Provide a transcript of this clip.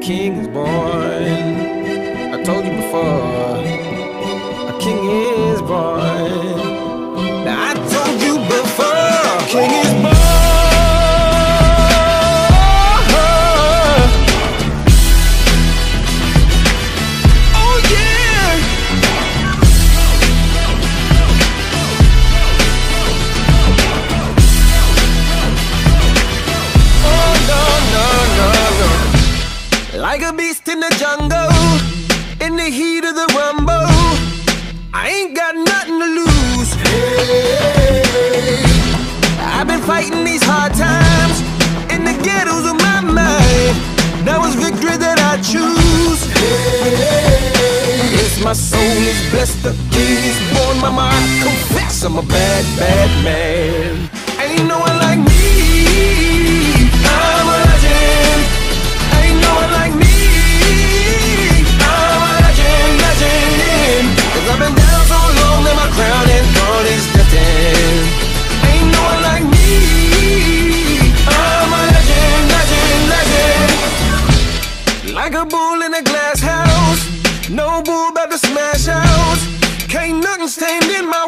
king is born. I told you before, a king is born. Now I told you before, a king is born. Oh yeah. Oh no, no, no, no. Like a beast in the jungle, in the heat of the rumble, I ain't got nothing to lose. Hey, I've been fighting these hard times in the ghettos of my mind. Now it's victory that I choose. Hey, yes, my soul is blessed, the king is born. Mama, I confess I'm a bad, bad man. Ain't no one like me. I'm a legend. Ain't no one like me. I'm a legend, legend. 'Cause I've been down so long that my crown and throne is destined. Ain't no one like me. I'm a legend, legend, legend. Like a bull in a glass house, no bull about to smash out. Can't nothing stand in my